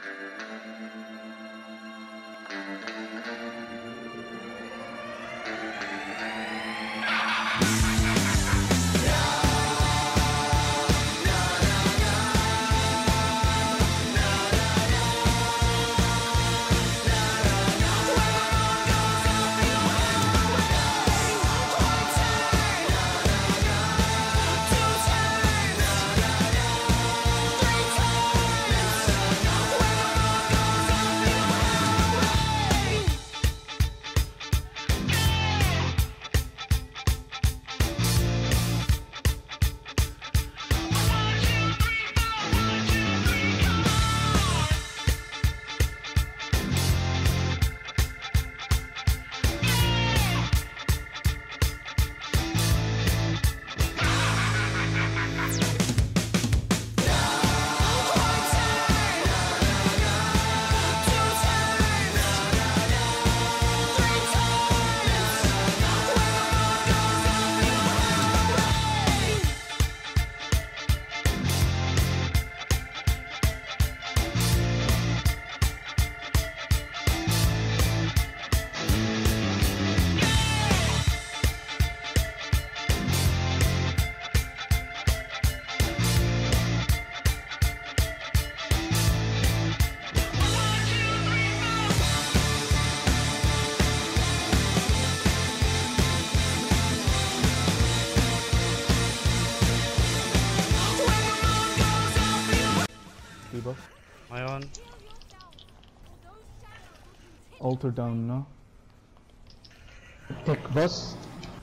My on. Alter down, no? Take boss.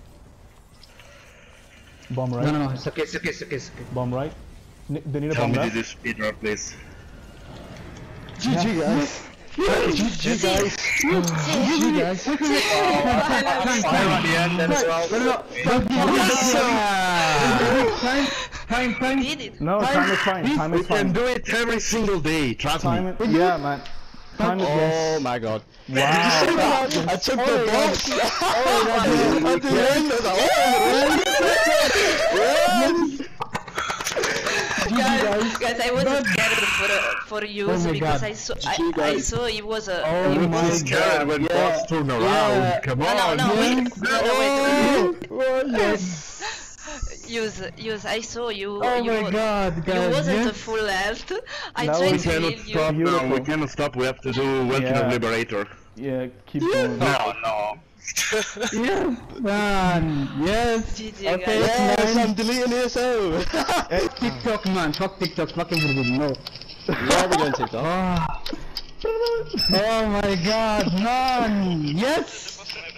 Bomb right? No, it's okay, it's okay, it's okay, it's okay. Bomb right? They need a Tell bomb me left? this speedrun, please. GG guys! GG guys! GG guys! Fire on the end as well. Time. Did it? No, time is fine, time We is can fine. do it every single day, trust me. Yeah, man. Time is yes. Oh my god. Wow. I took the box! At the end of Guys, I wasn't scared for you because I saw it was a. Oh my god, when bots turn around, come on! Wait. Yes. Use. I saw you. Oh my god, guys. You wasn't a full health. I No, tried We to cannot heal stop you. now, we cannot stop, we have to do Welcome of Liberator. Yeah, keep going. No. Yeah, man. Yes. GG, Okay, guys. yes, I'm deleting this out! TikTok, man. Fuck TikTok. Fuck everything. No. Yeah, we're going TikTok. Oh my god, man. Yes.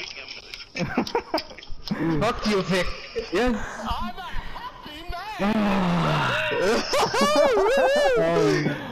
Fuck you, Vic. Yes. Oh.